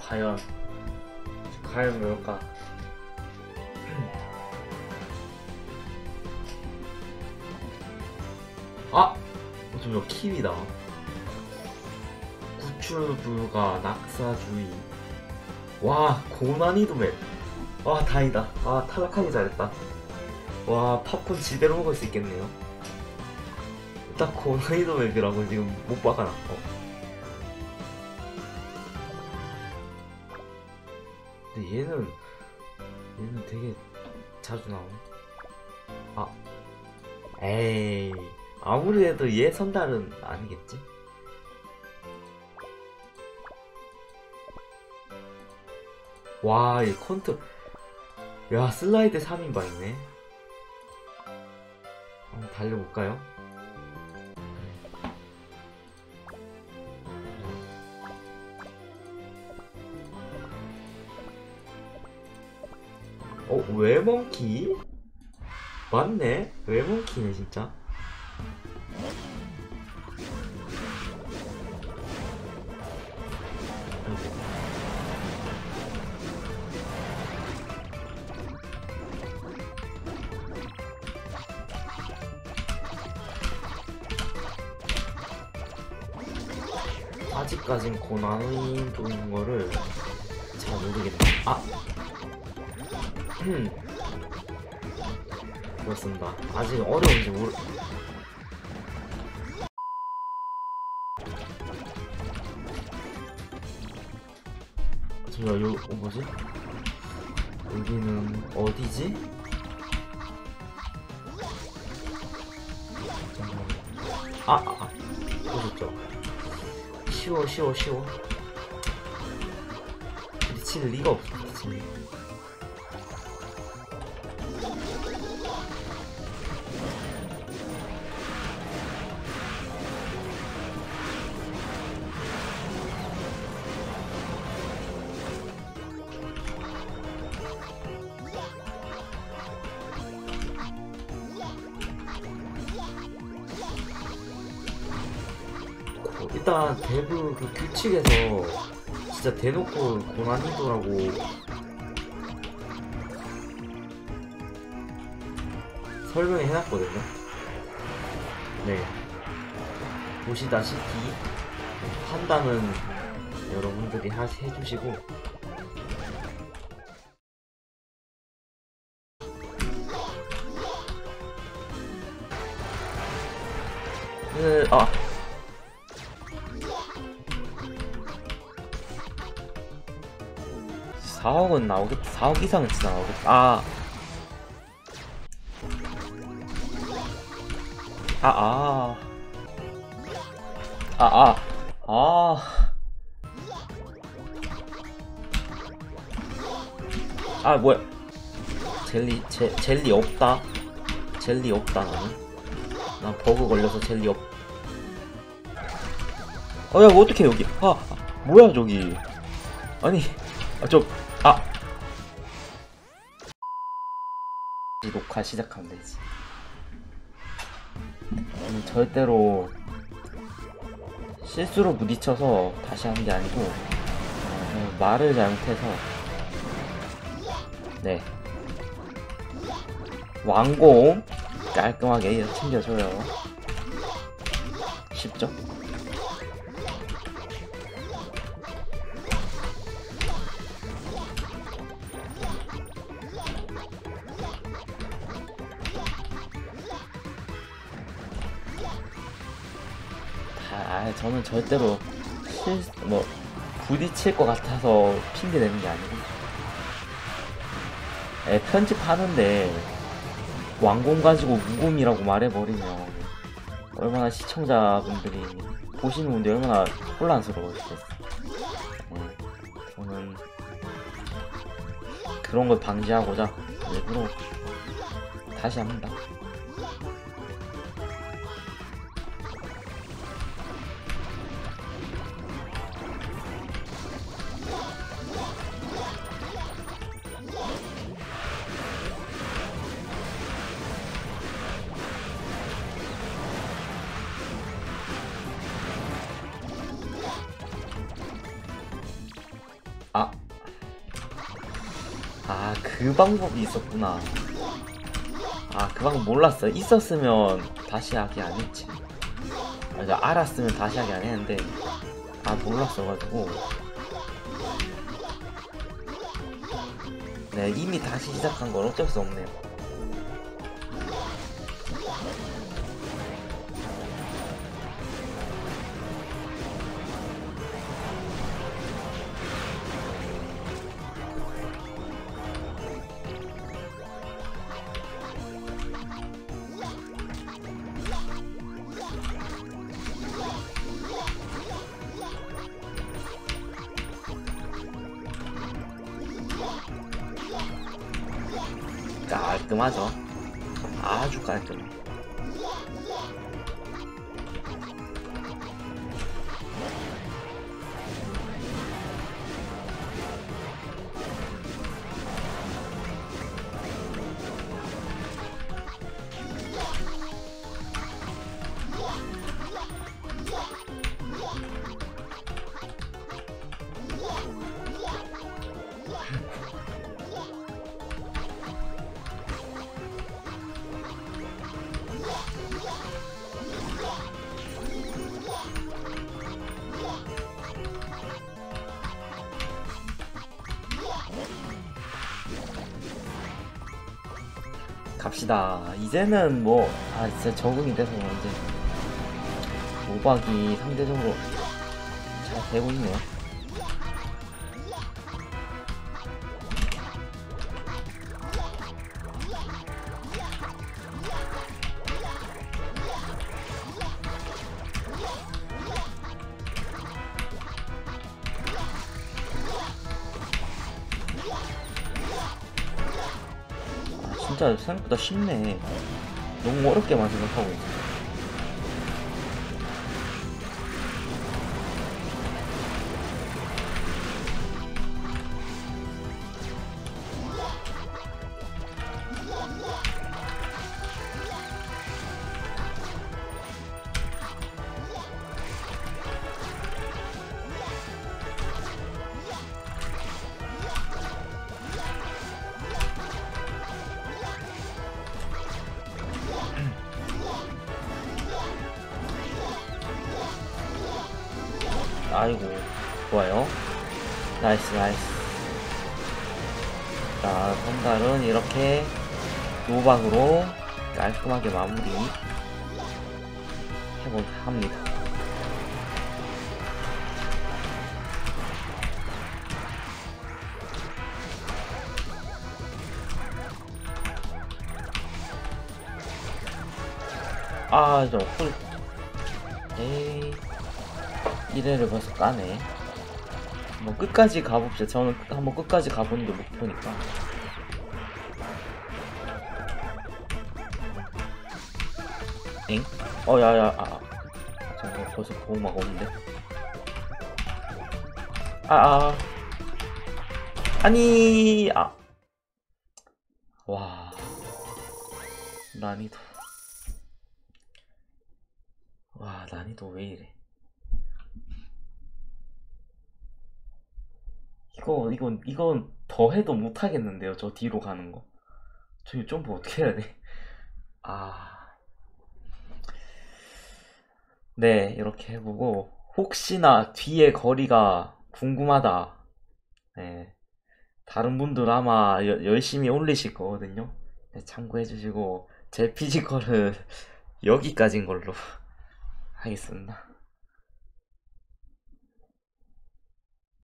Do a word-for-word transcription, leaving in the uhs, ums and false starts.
과연 과연 뭘까? 아! 저 키위다. 구출불가 낙사주의. 와, 고난이도 맵. 와, 다행이다. 아, 탈락하기 잘했다. 와, 팝콘 지대로 먹을 수 있겠네요. 딱 고난이도 맵이라고 지금 못 박아놨어. 근데 얘는 얘는 되게 자주 나오네. 아, 에이, 아무리 해도 얘 선달은 아니겠지? 와, 이 컨트, 야, 슬라이드 삼 인방이네. 한번 달려볼까요? 어, 웨몽키? 맞네? 웨몽키네, 진짜. 아직까진 고난이도인 거를 잘 모르겠네. 아! 음. 그렇습니다. 아직 어려운지 모르... 잠시만, 요, 어, 뭐지? 여기는 어디지? 아! 아! 아. 보셨죠? 쉬워, 쉬워, 쉬워. 미칠 리가 없어, 미칠 리. 일단 대부 그 규칙에서 진짜 대놓고 고난이도라고 설명을 해놨거든요. 네, 보시다시피 판단은 여러분들이 하, 해주시고 그, 아 사억은 나오겠다. 사억 이상은 진짜 나오겠다. 아. 아, 아. 아, 아. 아. 아, 뭐야. 젤리, 제, 젤리 없다. 젤리 없다, 나는. 난 버그 걸려서 젤리 없. 어, 야, 뭐 어떡해, 여기. 아, 아 뭐야, 저기. 아니, 아, 저, 아! 녹화 시작하면 되지. 저는 절대로 실수로 부딪혀서 다시 한 게 아니고 어, 말을 잘못해서 네 왕공 깔끔하게 챙겨줘요. 쉽죠? 아, 저는 절대로 실, 뭐, 부딪힐 것 같아서 핑계 대는 게 아니고, 에, 편집하는데, 왕공 가지고 무곰이라고 말해버리면, 얼마나 시청자분들이, 보시는 분들이 얼마나 혼란스러우시겠어요. 네, 저는, 그런 걸 방지하고자, 일부러, 다시 합니다. 아, 아, 그 방법이 있었구나. 아, 그 방법 몰랐어. 있었으면 다시 하기 안 했지. 아, 알았으면 다시 하기 안 했는데, 아, 몰랐어가지고. 네, 이미 다시 시작한 건 어쩔 수 없네요. 깔끔하죠. 아주 깔끔해. 갑시다. 이제는 뭐, 아, 진짜 적응이 돼서 이제 오박이 상대적으로 잘 되고 있네요. 진짜 생각보다 쉽네. 너무 어렵게만 생각하고 있어. 아이고, 좋아요. 나이스, 나이스. 자, 선달은 이렇게 노박으로 깔끔하게 마무리 해볼까 합니다. 아, 저 홀. 에이. 일 회를 벌써 까네. 뭐 끝까지 가봅시다. 저는 한번 끝까지 가보는 게 목표니까. 엥? 어, 야야, 아. 잠깐, 벌써 보호막 없는데. 아, 아. 아니, 아. 와. 난이도. 와, 난이도 왜 이래. 이거, 이건, 이건 더 해도 못 하겠는데요. 저 뒤로 가는 거. 저기 점프 어떻게 해야 돼? 아. 네, 이렇게 해보고, 혹시나 뒤에 거리가 궁금하다. 네. 다른 분들 아마 여- 열심히 올리실 거거든요. 네, 참고해주시고, 제 피지컬은 여기까지인 걸로 하겠습니다.